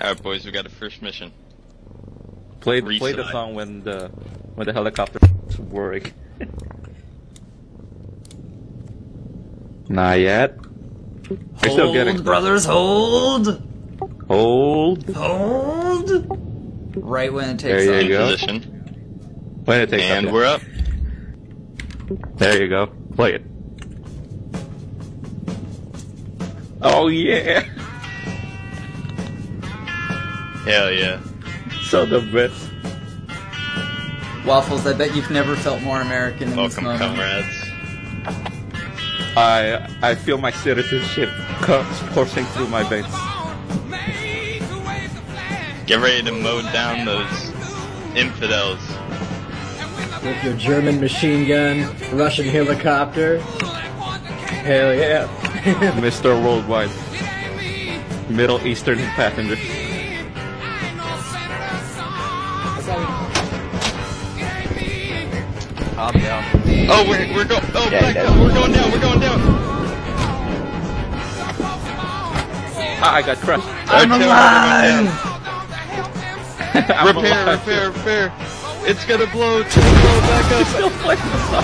Alright, boys, we got a first mission. Play the song when the helicopter work. Not yet. We're still getting. Hold, brothers, hold! Hold. Hold! Right when it takes There off. you go. Position. When it takes And off, we're up. There you go. Play it. Oh yeah. Hell yeah. So the best. Waffles, I bet you've never felt more American in this Welcome, moment. comrades. I feel my citizenship coursing through my veins. Get ready to mow down those infidels. With your German machine gun, Russian helicopter. Hell yeah. Mr. Worldwide. Middle Eastern passenger. I'm down. Oh, we're going. Oh, back up. We're going down. We're going down. Ah, I got crushed. I'm alive! I'm Repair, alive. repair. It's gonna blow. It's gonna blow back up. Still playing the song.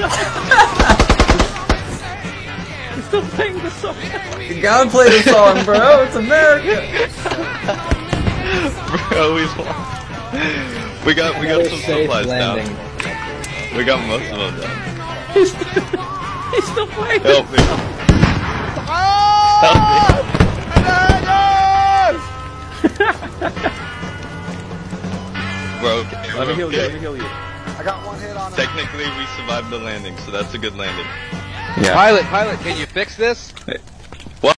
He's still playing the song. You gotta play the song, bro. It's America. Bro, we got some Safe supplies landing. down. We got most of them down. He's still playing. Help me. Help me. Bro, okay, Let me we're heal you. okay. Let me heal you. I got one hit on him. Technically, we survived the landing, so that's a good landing. Yeah. Pilot, can you fix this?